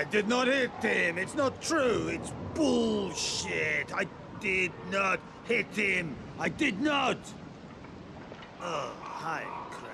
I did not hit him. It's not true. It's bullshit. I did not hit him. I did not. Oh, hi, Craig.